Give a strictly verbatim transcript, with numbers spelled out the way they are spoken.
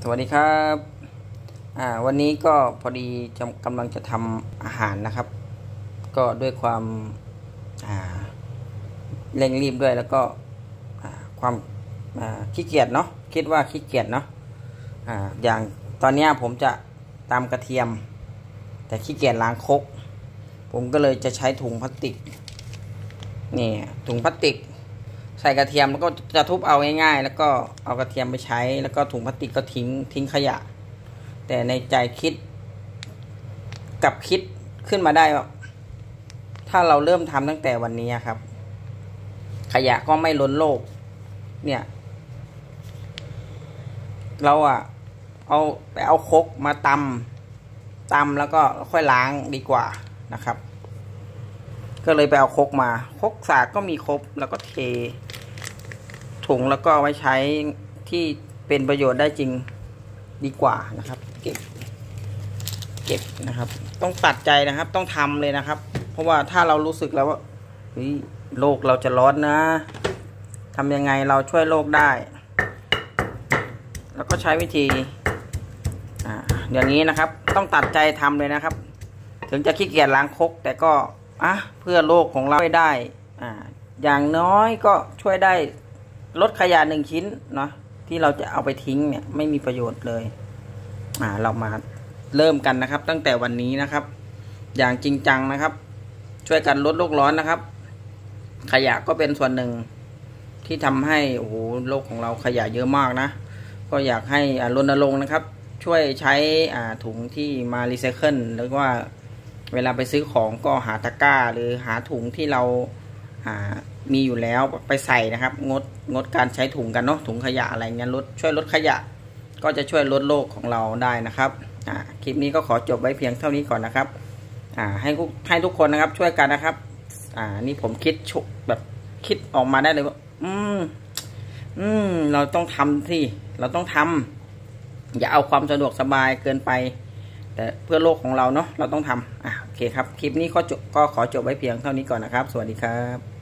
สวัสดีครับอ่าวันนี้ก็พอดีจะกำลังจะทำอาหารนะครับก็ด้วยความอ่าเร่งรีบด้วยแล้วก็ความขี้เกียจเนาะคิดว่าขี้เกียจเนาะอ่าอย่างตอนนี้ผมจะตำกระเทียมแต่ขี้เกียจล้างครกผมก็เลยจะใช้ถุงพลาสติกนี่ถุงพลาสติกใส่กระเทียมแล้วก็จะทุบเอาง่ายๆแล้วก็เอากระเทียมไปใช้แล้วก็ถุงพลาสติกก็ทิ้งทิ้งขยะแต่ในใจคิดกับคิดขึ้นมาได้ว่าถ้าเราเริ่มทำตั้งแต่วันนี้ครับขยะก็ไม่ล้นโลกเนี่ยเราอะเอาไปเอาครกมาตำตำแล้วก็ค่อยล้างดีกว่านะครับก็เลยไปเอาครกมาครกสากก็มีครบแล้วก็เทถุงแล้วก็เอาไว้ใช้ที่เป็นประโยชน์ได้จริงดีกว่านะครับเก็บเก็บนะครับต้องตัดใจนะครับต้องทำเลยนะครับเพราะว่าถ้าเรารู้สึกแล้วว่าโลกเราจะร้อนนะทำยังไงเราช่วยโลกได้แล้วก็ใช้วิธีอ่าอย่างนี้นะครับต้องตัดใจทำเลยนะครับถึงจะขี้เกียจล้างครกแต่ก็อ่ะเพื่อโลกของเราได้อ่าอย่างน้อยก็ช่วยได้ลดขยะหนึ่งชิ้นเนาะที่เราจะเอาไปทิ้งเนี่ยไม่มีประโยชน์เลยอ่าเรามาเริ่มกันนะครับตั้งแต่วันนี้นะครับอย่างจริงจังนะครับช่วยกันลดโลกร้อนนะครับขยะก็เป็นส่วนหนึ่งที่ทำให้โอ้โหโลกของเราขยะเยอะมากนะก็อยากให้รณรงค์นะครับช่วยใช้ถุงที่มารีไซเคิลหรือว่าเวลาไปซื้อของก็หาตะกร้าหรือหาถุงที่เรามีอยู่แล้วไปใส่นะครับงดงดการใช้ถุงกันเนาะถุงขยะอะไรเงี้ยลดช่วยลดขยะก็จะช่วยลดโลกของเราได้นะครับอ่าคลิปนี้ก็ขอจบไว้เพียงเท่านี้ก่อนนะครับอ่าให้ให้ทุกคนนะครับช่วยกันนะครับอ่านี่ผมคิดชุบแบบคิดออกมาได้เลยว่าอืมอืมเราต้องทำที่เราต้องทำอย่าเอาความสะดวกสบายเกินไปแต่เพื่อโลกของเราเนาะเราต้องทำอ่ะโอเคครับคลิปนี้ก็จบก็ขอจบไว้เพียงเท่านี้ก่อนนะครับสวัสดีครับ